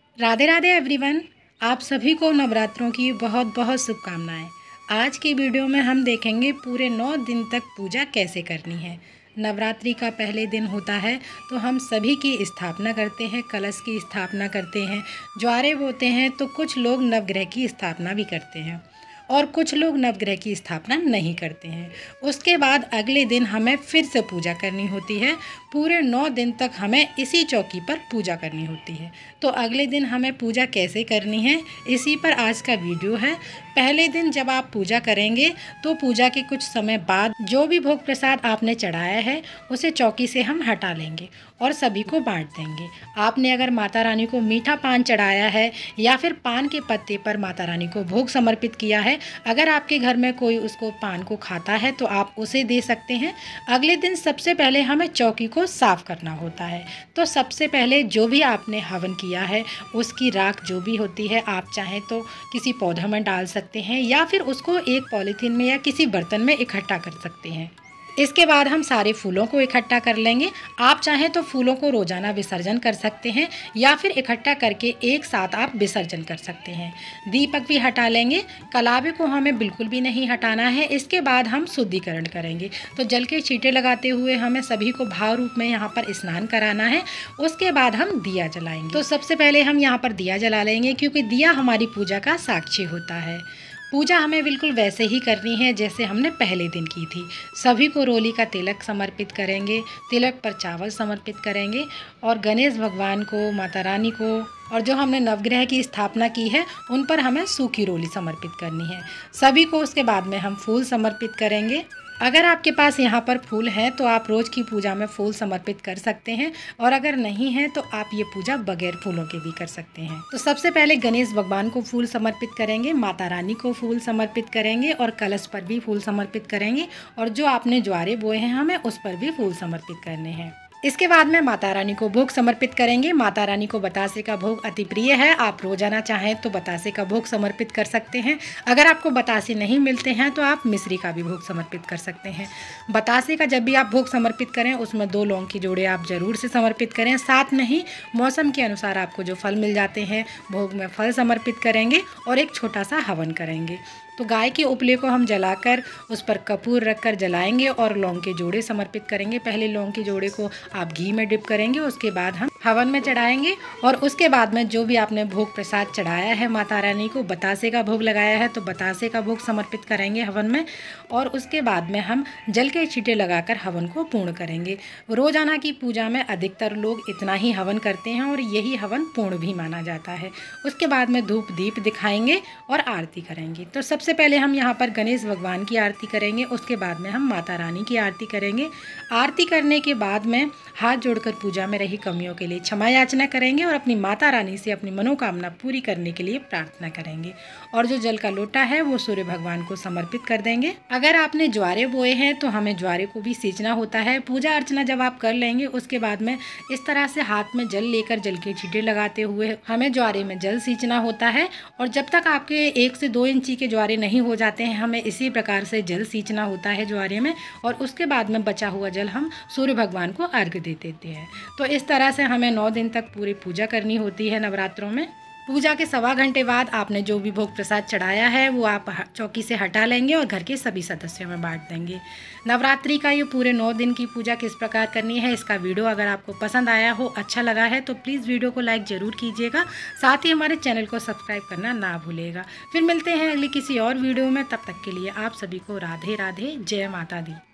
Radhe Radhe everyone. आप सभी को नवरात्रों की बहुत बहुत शुभकामनाएं। आज की वीडियो में हम देखेंगे पूरे 9 दिन तक पूजा कैसे करनी है। नवरात्रि का पहले दिन होता है तो हम सभी की स्थापना करते हैं, कलश की स्थापना करते हैं, ज्वारे बोते हैं, तो कुछ लोग नवग्रह की स्थापना भी करते हैं और कुछ लोग नवग्रह की स्थापना नहीं करते हैं। उसके बाद अगले दिन हमें फिर से पूजा करनी होती है। पूरे 9 दिन तक हमें इसी चौकी पर पूजा करनी होती है। तो अगले दिन हमें पूजा कैसे करनी है, इसी पर आज का वीडियो है। पहले दिन जब आप पूजा करेंगे तो पूजा के कुछ समय बाद जो भी भोग प्रसाद आपने चढ़ाया है उसे चौकी से हम हटा लेंगे और सभी को बांट देंगे। आपने अगर माता रानी को मीठा पान चढ़ाया है या फिर पान के पत्ते पर माता रानी को भोग समर्पित किया है, अगर आपके घर में कोई उसको पान को खाता है तो आप उसे दे सकते हैं। अगले दिन सबसे पहले हमें चौकी को साफ करना होता है। तो सबसे पहले जो भी आपने हवन किया है उसकी राख जो भी होती है, आप चाहें तो किसी पौधे में डाल सकते हैं या फिर उसको एक पॉलीथीन में या किसी बर्तन में इकट्ठा कर सकते हैं। इसके बाद हम सारे फूलों को इकट्ठा कर लेंगे। आप चाहें तो फूलों को रोजाना विसर्जन कर सकते हैं या फिर इकट्ठा करके एक साथ आप विसर्जन कर सकते हैं। दीपक भी हटा लेंगे। कलावे को हमें बिल्कुल भी नहीं हटाना है। इसके बाद हम शुद्धिकरण करेंगे। तो जल के छींटे लगाते हुए हमें सभी को भाव रूप में यहाँ पर स्नान कराना है। उसके बाद हम दिया जलाएंगे। तो सबसे पहले हम यहाँ पर दिया जला लेंगे क्योंकि दिया हमारी पूजा का साक्षी होता है। पूजा हमें बिल्कुल वैसे ही करनी है जैसे हमने पहले दिन की थी। सभी को रोली का तिलक समर्पित करेंगे, तिलक पर चावल समर्पित करेंगे और गणेश भगवान को, माता रानी को और जो हमने नवग्रह की स्थापना की है उन पर हमें सूखी रोली समर्पित करनी है सभी को। उसके बाद में हम फूल समर्पित करेंगे। अगर आपके पास यहाँ पर फूल हैं तो आप रोज़ की पूजा में फूल समर्पित कर सकते हैं और अगर नहीं है तो आप ये पूजा बगैर फूलों के भी कर सकते हैं। तो सबसे पहले गणेश भगवान को फूल समर्पित करेंगे, माता रानी को फूल समर्पित करेंगे और कलश पर भी फूल समर्पित करेंगे और जो आपने ज्वारे बोए हैं हमें उस पर भी फूल समर्पित करने हैं। इसके बाद में माता रानी को भोग समर्पित करेंगे। माता रानी को बतासे का भोग अति प्रिय है। आप रोजाना चाहें तो बतासे का भोग समर्पित कर सकते हैं। अगर आपको बतासे नहीं मिलते हैं तो आप मिश्री का भी भोग समर्पित कर सकते हैं। बतासे का जब भी आप भोग समर्पित करें उसमें 2 लौंग की जोड़े आप जरूर से समर्पित करें। साथ में ही मौसम के अनुसार आपको जो फल मिल जाते हैं भोग में फल समर्पित करेंगे और एक छोटा सा हवन करेंगे। तो गाय के उपले को हम जलाकर उस पर कपूर रखकर जलाएंगे और लौंग के जोड़े समर्पित करेंगे। पहले लौंग के जोड़े को आप घी में डिप करेंगे, उसके बाद हम हवन में चढ़ाएंगे और उसके बाद में जो भी आपने भोग प्रसाद चढ़ाया है माता रानी को, बतासे का भोग लगाया है तो बतासे का भोग समर्पित करेंगे हवन में और उसके बाद में हम जल के छींटे लगाकर हवन को पूर्ण करेंगे। रोजाना की पूजा में अधिकतर लोग इतना ही हवन करते हैं और यही हवन पूर्ण भी माना जाता है। उसके बाद में धूप दीप दिखाएंगे और आरती करेंगे। तो सबसे पहले हम यहाँ पर गणेश भगवान की आरती करेंगे, उसके बाद में हम माता रानी की आरती करेंगे। आरती करने के बाद में हाथ जोड़कर पूजा में रही कमियों के लिए क्षमा याचना करेंगे और अपनी माता रानी से अपनी मनोकामना पूरी करने के लिए प्रार्थना करेंगे और जो जल का लोटा है वो सूर्य भगवान को समर्पित कर देंगे। अगर आपने ज्वारे बोए हैं तो हमें ज्वारे को भी सींचना होता है। पूजा अर्चना जब आप कर लेंगे उसके बाद में इस तरह से हाथ में जल लेकर जल के छींटे लगाते हुए हमें ज्वारे में जल सींचना होता है और जब तक आपके 1 से 2 इंची के ज्वारे नहीं हो जाते हैं हमें इसी प्रकार से जल सींचना होता है ज्वारे में और उसके बाद में बचा हुआ जल हम सूर्य भगवान को अर्घ्य दे देते हैं। तो इस तरह से हमें 9 दिन तक पूरी पूजा करनी होती है नवरात्रों में। पूजा के 1.25 घंटे बाद आपने जो भी भोग प्रसाद चढ़ाया है वो आप चौकी से हटा लेंगे और घर के सभी सदस्यों में बांट देंगे। नवरात्रि का ये पूरे 9 दिन की पूजा किस प्रकार करनी है इसका वीडियो अगर आपको पसंद आया हो, अच्छा लगा है तो प्लीज़ वीडियो को लाइक ज़रूर कीजिएगा। साथ ही हमारे चैनल को सब्सक्राइब करना ना भूलिएगा। फिर मिलते हैं अगली किसी और वीडियो में। तब तक के लिए आप सभी को राधे राधे, जय माता दी।